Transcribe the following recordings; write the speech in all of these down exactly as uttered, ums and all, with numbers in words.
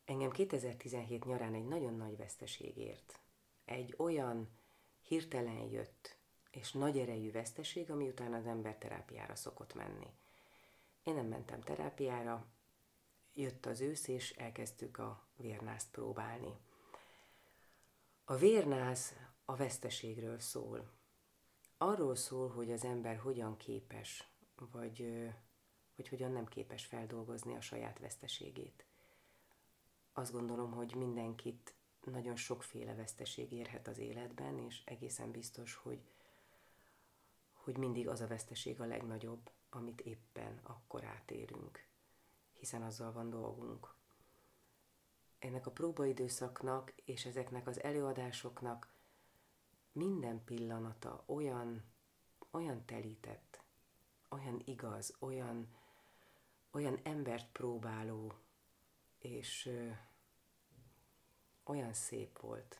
Engem kétezer-tizenhét nyarán egy nagyon nagy veszteség ért. Egy olyan hirtelen jött és nagy erejű veszteség, ami után az ember terápiára szokott menni. Én nem mentem terápiára, jött az ősz, és elkezdtük a vérnázt próbálni. A vérnáz a veszteségről szól. Arról szól, hogy az ember hogyan képes, vagy, vagy hogyan nem képes feldolgozni a saját veszteségét. Azt gondolom, hogy mindenkit nagyon sokféle veszteség érhet az életben, és egészen biztos, hogy, hogy mindig az a veszteség a legnagyobb, amit éppen akkor átérünk, hiszen azzal van dolgunk. Ennek a próbaidőszaknak és ezeknek az előadásoknak minden pillanata olyan, olyan telített, olyan igaz, olyan, olyan embert próbáló, és ö, olyan szép volt,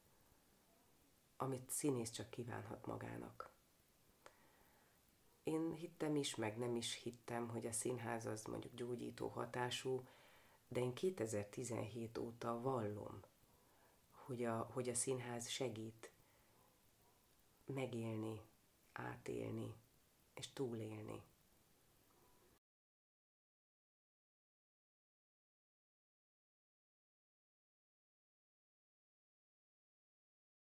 amit színész csak kívánhat magának. Én hittem is, meg nem is hittem, hogy a színház az mondjuk gyógyító hatású, de én kétezer-tizenhét óta vallom, hogy a, hogy a színház segít megélni, átélni és túlélni.